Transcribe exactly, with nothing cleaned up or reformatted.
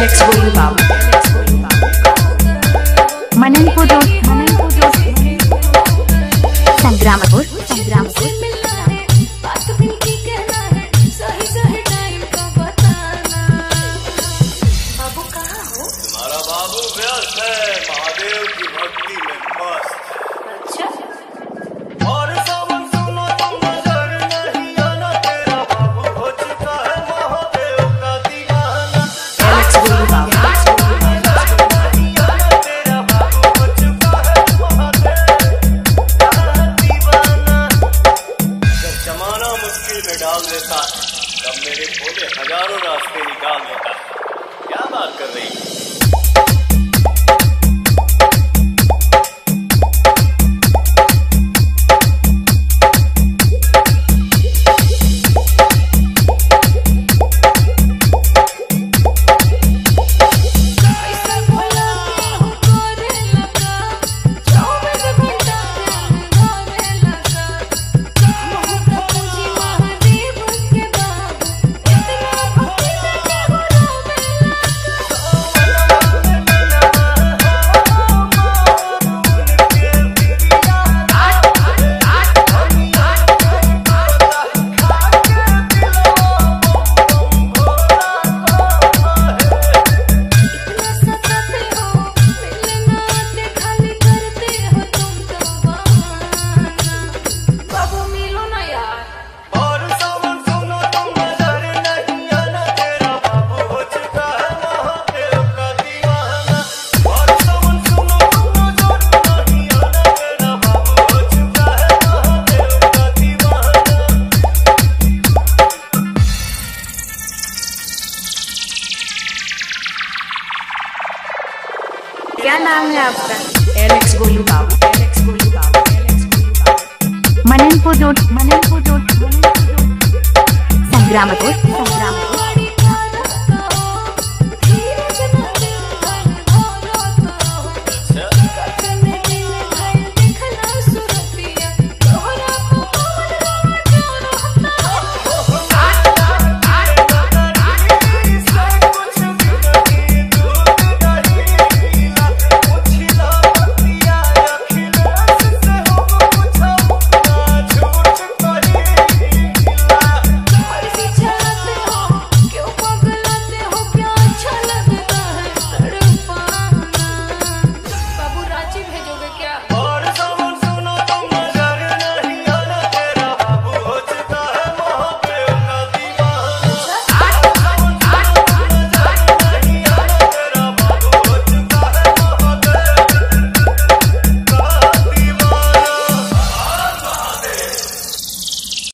Alex GOLU babu. Mananpur road, Mananpur road. Sangramapur, Sangramapur. तुम्हारा बाबू व्यस्त है महादेव की भक्ति में मस्त। अच्छा और सावन सुनो तुम नजर नहीं आना, तेरा बाबू हो चुका है महादेव का दीवाना। Alex GOLU babu. तेरा बाबू हो चुका है महादेव का दीवाना। जब जमाना मुश्किल में डाल देता है तब मेरे भोले हजारों रास्ते निकाल देता है। क्या बात कर रही है? क्या नाम है आपका? Alex GOLU babu. Alex GOLU babu. Alex GOLU babu. Mananpur road, Mananpur road. Sangramapur, Sangramapur.